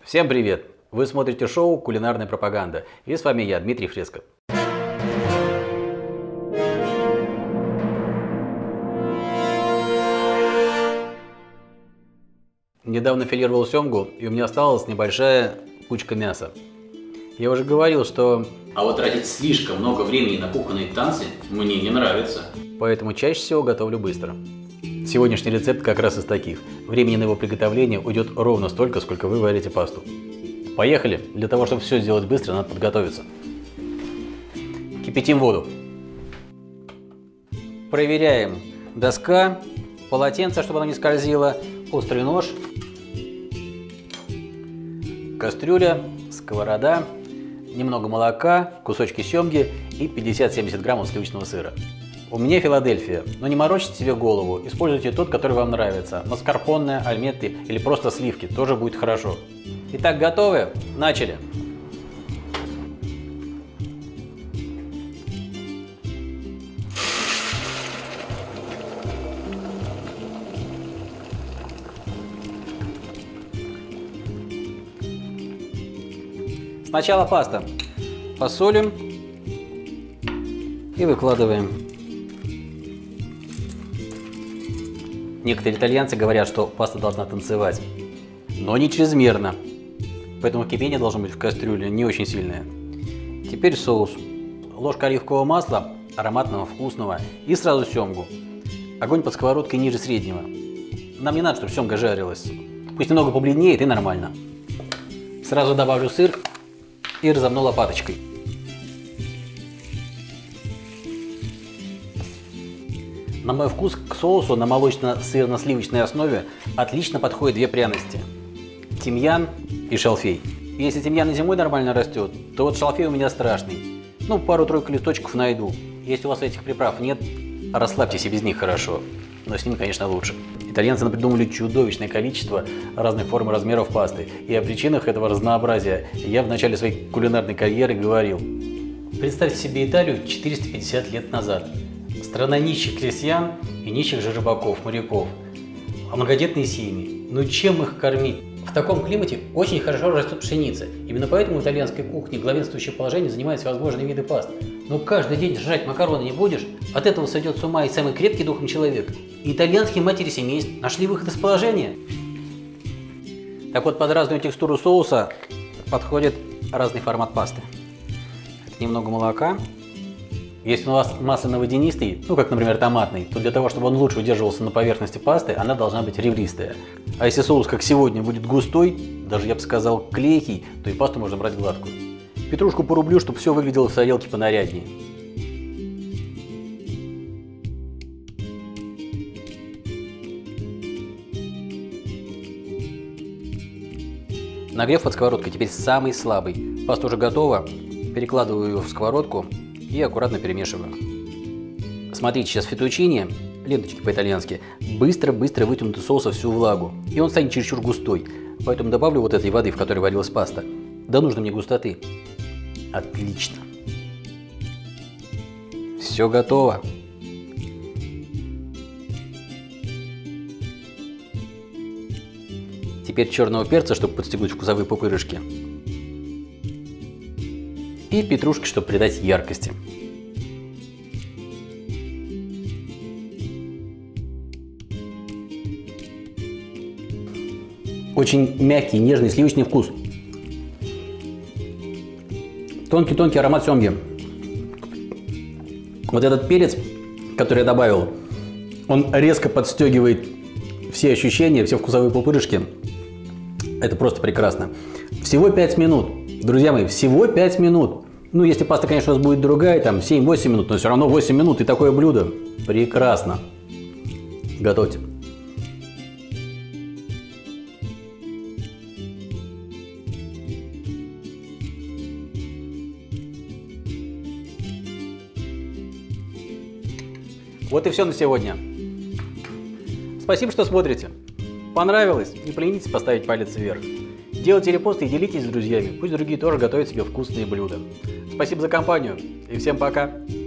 Всем привет! Вы смотрите шоу «Кулинарная пропаганда» и с вами я, Дмитрий Фреско. Недавно филировал семгу, и у меня осталась небольшая кучка мяса. Я уже говорил, что... А вот тратить слишком много времени на кухонные танцы мне не нравится. Поэтому чаще всего готовлю быстро. Сегодняшний рецепт как раз из таких. Времени на его приготовление уйдет ровно столько, сколько вы варите пасту. Поехали! Для того, чтобы все сделать быстро, надо подготовиться. Кипятим воду. Проверяем. Доска, полотенце, чтобы оно не скользило, острый нож, кастрюля, сковорода, немного молока, кусочки семги и 50-70 граммов сливочного сыра. У меня Филадельфия, но не морочите себе голову, используйте тот, который вам нравится. Маскарпоне, альметте или просто сливки, тоже будет хорошо. Итак, готовы? Начали! Сначала паста. Посолим и выкладываем. Некоторые итальянцы говорят, что паста должна танцевать, но не чрезмерно. Поэтому кипение должно быть в кастрюле не очень сильное. Теперь соус. Ложка оливкового масла, ароматного, вкусного, и сразу семгу. Огонь под сковородкой ниже среднего. Нам не надо, чтобы семга жарилась. Пусть немного побледнеет и нормально. Сразу добавлю сыр и разомну лопаточкой. На мой вкус к соусу на молочно-сырно-сливочной основе отлично подходят две пряности. Тимьян и шалфей. Если тимьян и зимой нормально растет, то вот шалфей у меня страшный. Ну, пару-тройку листочков найду. Если у вас этих приправ нет, расслабьтесь и без них хорошо. Но с ними, конечно, лучше. Итальянцы придумали чудовищное количество разных форм и размеров пасты. И о причинах этого разнообразия я в начале своей кулинарной карьеры говорил. Представьте себе Италию 450 лет назад. Страна нищих крестьян и нищих же рыбаков, моряков. А многодетные семьи. Ну чем их кормить? В таком климате очень хорошо растет пшеница. Именно поэтому в итальянской кухне главенствующее положение занимают всевозможные виды паст. Но каждый день жрать макароны не будешь, от этого сойдет с ума и самый крепкий духом человек. И итальянские матери семейств нашли выход из положения. Так вот, под разную текстуру соуса подходит разный формат пасты. Немного молока. Если у вас масляно-водянистый, ну как, например, томатный, то для того, чтобы он лучше удерживался на поверхности пасты, она должна быть ребристая. А если соус, как сегодня, будет густой, даже я бы сказал клейкий, то и пасту можно брать гладкую. Петрушку порублю, чтобы все выглядело в тарелке понаряднее. Нагрев под сковородкой теперь самый слабый. Паста уже готова. Перекладываю ее в сковородку и аккуратно перемешиваю. Смотрите, сейчас феттучини, ленточки по-итальянски, быстро-быстро вытянут из соуса всю влагу. И он станет чересчур густой. Поэтому добавлю вот этой воды, в которой варилась паста. До нужной мне густоты. Отлично. Все готово. Теперь черного перца, чтобы подстегнуть вкусовые пупырышки. И петрушки, чтобы придать яркости. Очень мягкий, нежный сливочный вкус. Тонкий-тонкий аромат семги. Вот этот перец, который я добавил, он резко подстегивает все ощущения, все вкусовые пупырышки. Это просто прекрасно. Всего 5 минут. Друзья мои, всего 5 минут. Ну, если паста, конечно, у вас будет другая, там 7-8 минут, но все равно 8 минут и такое блюдо. Прекрасно. Готовьте. Вот и все на сегодня. Спасибо, что смотрите. Понравилось? Не поленитесь поставить палец вверх. Делайте репосты и делитесь с друзьями. Пусть другие тоже готовят себе вкусные блюда. Спасибо за компанию и всем пока.